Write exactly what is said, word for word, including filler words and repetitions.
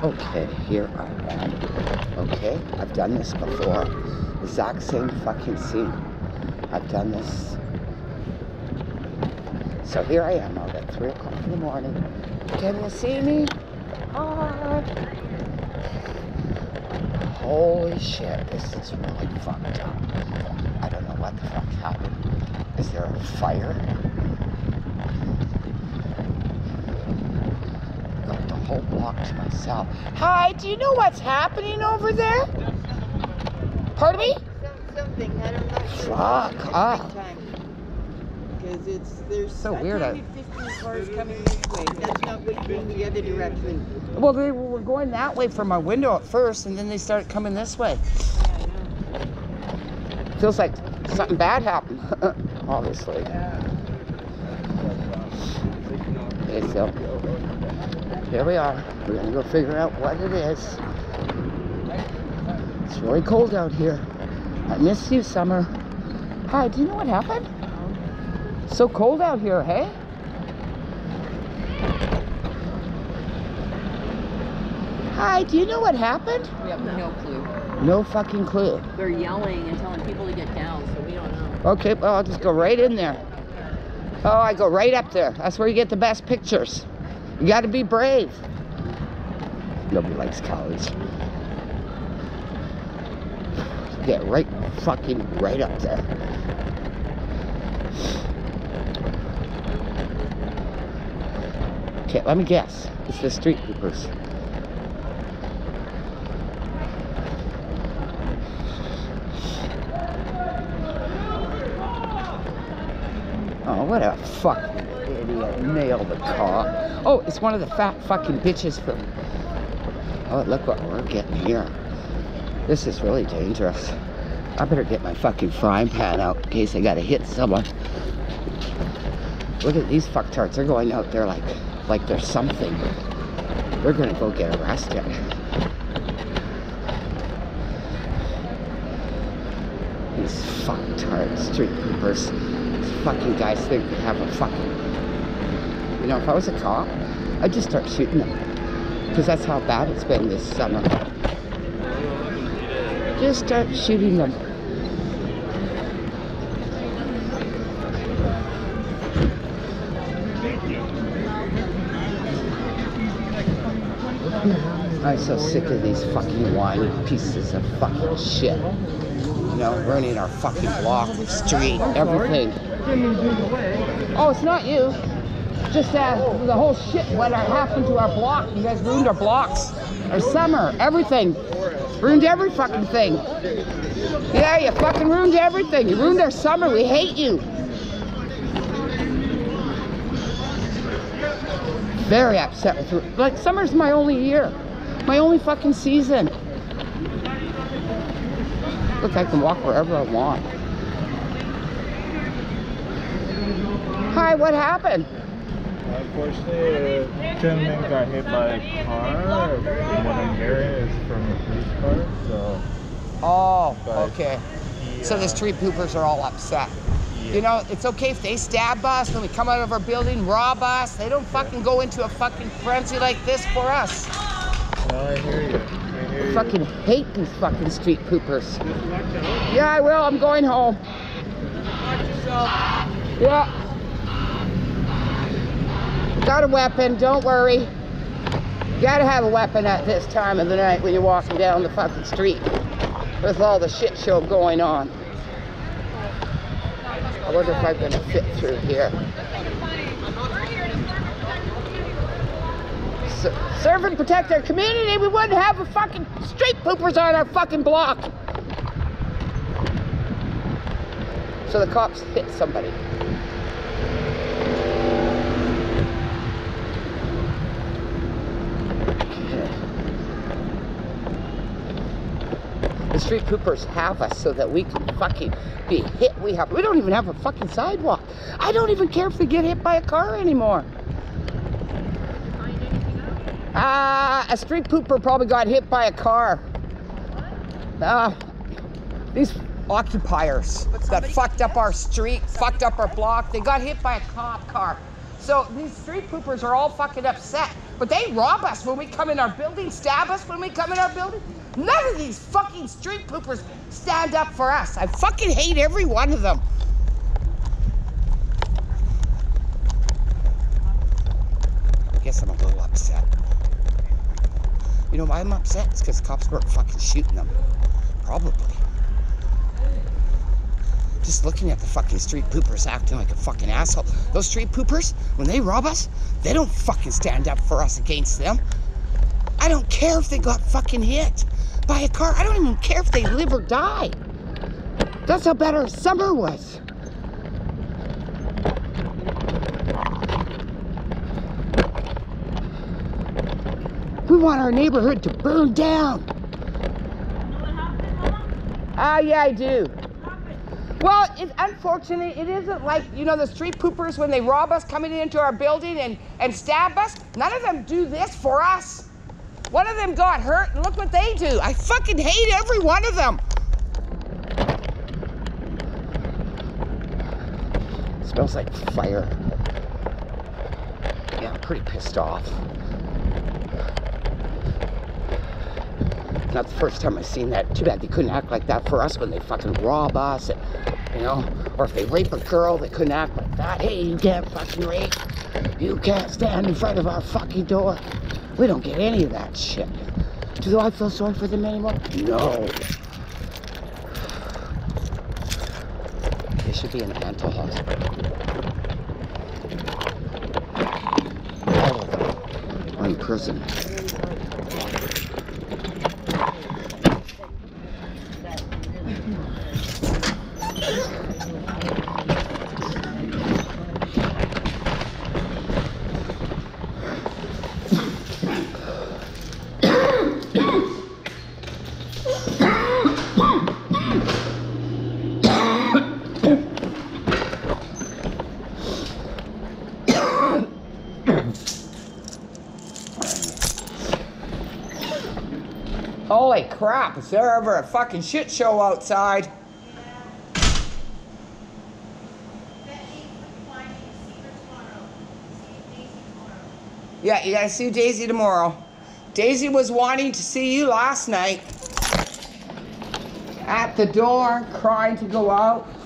Okay, here I am. Okay, I've done this before. Exact same fucking scene. I've done this. So here I am out at three o'clock in the morning. Can you see me? Ah. Holy shit, this is really fucked up. I don't know what the fuck happened. Is there a fire? Got the whole block to myself. Hi, do you know what's happening over there? Pardon me? Something, I don't know. Fuck off. Because it's, there's so weird. fifteen cars coming this way. That's not what's going the other direction. Well, they were going that way from my window at first, and then they started coming this way. Yeah, I know. Feels like something bad happened, obviously. Okay, so here we are. We're gonna go figure out what it is. It's really cold out here. I miss you, Summer. Hi, do you know what happened? So cold out here, hey? Hi, do you know what happened? We have no clue. No fucking clue. They're yelling and telling people to get down, so we don't know. Okay, well, I'll just go right in there. Oh, I go right up there. That's where you get the best pictures. You gotta be brave. Nobody likes cowards. Get right fucking right up there. Okay, let me guess. It's the street peepers. Oh, what a fucking idiot. Nailed the car. Oh, it's one of the fat fucking bitches from... Oh, look what we're getting here. This is really dangerous. I better get my fucking frying pan out in case I gotta hit someone. Look at these fucktards. They're going out there like, like there's something. They're gonna go get arrested. These fucktards, street peepers. These fucking guys think they have a fucking... You know, if I was a cop, I'd just start shooting them. Because that's how bad it's been this summer. Just start shooting them. I'm so sick of these fucking whiny pieces of fucking shit. You know, ruining our fucking block, street, everything. Oh, it's not you. Just that the whole shit what happened to our block. You guys ruined our blocks. Our summer, everything. Ruined every fucking thing. Yeah, you fucking ruined everything. You ruined our summer. We hate you. Very upset with you. Like, summer's my only year. My only fucking season. Look, I can walk wherever I want. Hi, what happened? Unfortunately, a gentleman got hit by a car. What I'm hearing is from a police car, so... Oh, but okay. he, So the uh, street poopers are all upset. Yeah. You know, it's okay if they stab us when we come out of our building, rob us. They don't fucking go into a fucking frenzy like this for us. No, I hear you. I hear I you. fucking hate these fucking street poopers. Yeah, I will. I'm going home. Yeah. Got a weapon, don't worry. You gotta have a weapon at this time of the night when you're walking down the fucking street with all the shit show going on. I wonder if I'm gonna fit through here. S serve and protect our community, we wouldn't have a fucking street poopers on our fucking block. So the cops hit somebody. The street poopers have us so that we can fucking be hit. We have, we don't even have a fucking sidewalk. I don't even care if they get hit by a car anymore. Ah, uh, a street pooper probably got hit by a car. Ah, uh, these occupiers that fucked up our street, fucked up our block, they got hit by a cop car. So these street poopers are all fucking upset. But they rob us when we come in our building, stab us when we come in our building. None of these fucking street poopers stand up for us. I fucking hate every one of them. I guess I'm a little upset. You know why I'm upset? It's because cops weren't fucking shooting them. Probably. Just looking at the fucking street poopers acting like a fucking asshole. Those street poopers, when they rob us, they don't fucking stand up for us against them. I don't care if they got fucking hit by a car. I don't even care if they live or die. That's how bad our summer was. We want our neighborhood to burn down. Ah, uh, yeah, I do. Well, it's unfortunate. It isn't like, you know, the street poopers when they rob us coming into our building and, and stab us. None of them do this for us. One of them got hurt, and look what they do. I fucking hate every one of them. It smells like fire. Yeah, I'm pretty pissed off. Not the first time I've seen that. Too bad they couldn't act like that for us when they fucking rob us, and, you know, or if they rape a girl, they couldn't act like that. Hey, you can't fucking rape. You can't stand in front of our fucking door. We don't get any of that shit. Do I feel sorry for them anymore? No. They should be in a mental hospital. All of them are in prison. Holy crap, is there ever a fucking shit show outside? Yeah, you gotta see Daisy tomorrow. Daisy was wanting to see you last night. At the door, crying to go out.